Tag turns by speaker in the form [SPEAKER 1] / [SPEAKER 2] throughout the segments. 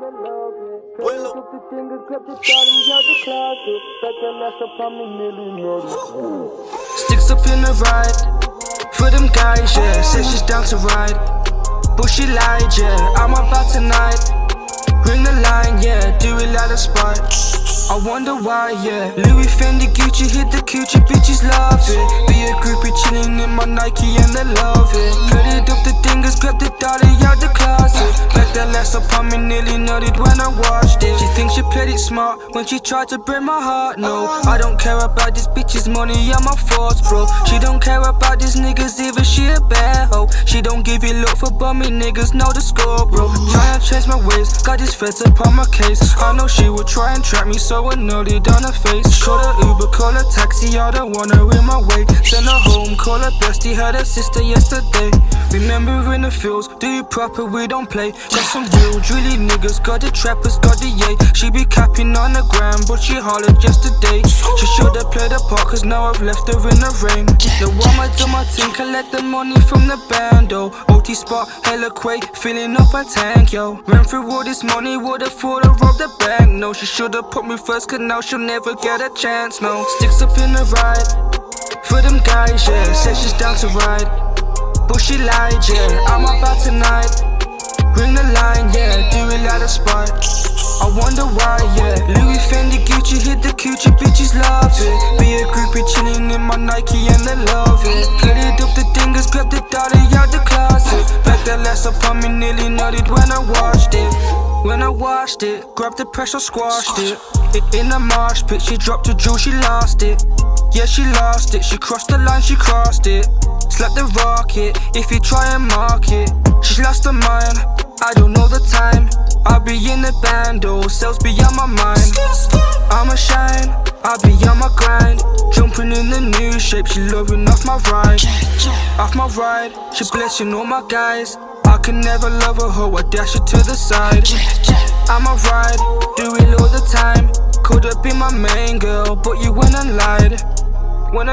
[SPEAKER 1] Sticks up in the ride for them guys, yeah. Said she's down to ride, but she lied, yeah. I'm about tonight. Ring the line, yeah. Do it like a spot. I wonder why, yeah. Louis, Fendi, Gucci, hit the coochie, bitches love it. Be a groupie chilling in my Nike and they love it. Cut it up the dingers, grab the dolly out the closet. Like that last up on me, nearly nutted when I watched it. She thinks she played it smart when she tried to break my heart. No, I don't care about this bitch's money, I'm my force, bro. She don't care about these niggas either, she a bad hoe. She don't give you look for bummy niggas, know the score, bro. Trying to change my ways, got these feds upon my case. I know she would try and trap me, so I nutted on her face. Call her Uber, call her taxi, I don't want her in my way. Send her home, call her bestie, had her sister yesterday. Remember in the fields, do it proper, we don't play. Got some real drilly niggas, got the trappers, got the yay. She be capping on the gram, but she hollered yesterday. She should've played her part, cause now I've left her in the rain. Now I'ma do my thing, collect the money from the bando. OT spot, hella quake, filling up a tank, yo. Ran through all this money, would've thought I robbed the bank. No, she should've put me first, cause now she'll never get a chance, no. Sticks up in the ride for them guys, yeah. Said she's down to ride, but she lied, yeah. I'm about tonight. Ring the line, yeah. Do it like a spot. I wonder why, yeah. Louis, Fendi, Gucci, hit the coochie, bitches love it. Be a groupie chilling in my Nike and they love it. Cut it up the dingers, grab the dolly out the closet. Like that last up on me, nearly nutted when I watched it. When I watched it, grabbed the pressure, squashed it. In the marsh pit, she dropped a jewel, she lost it. Yeah, she lost it, she crossed the line, she crossed it. Slap the rocket, if you try and mark it. She's lost her mind, I don't know the time. I'll be in the bando, cells beyond my mind. I'ma shine, I'll be on my grind. Jumping in the new shape, she loving off my ride. Off my ride, she blessing all my guys. I can never love a hoe, I dash it to the side. I'ma ride, do it all the time. Could've been my main girl, but you went and lied. When I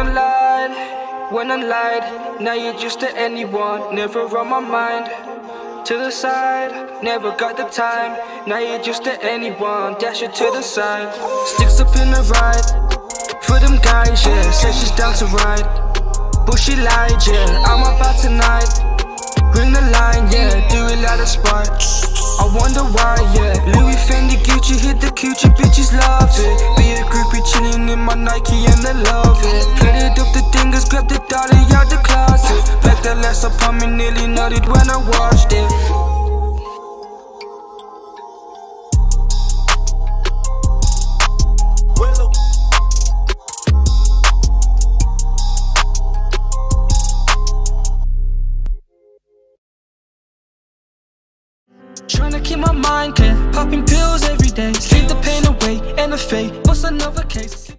[SPEAKER 1] lied, now you're just to anyone, never on my mind. To the side, never got the time. Now you're just to anyone, dash it to the side. Sticks up in the ride for them guys, yeah. Said she's down to ride, but she lied, yeah. I'm about tonight. Ring the line, yeah. Do it like a spot. I wonder why, yeah. Louis, Fendi, Gucci, hit the coochie, bitches love it. Be a groupie chilling in my Nike and they love it. Cut it up the dingers, grab the dolly out the closet. Like that last up on me, nearly nutted when I watched it. Tryna keep my mind clear, popping pills every day. Sleep the pain away and the fate. What's another case?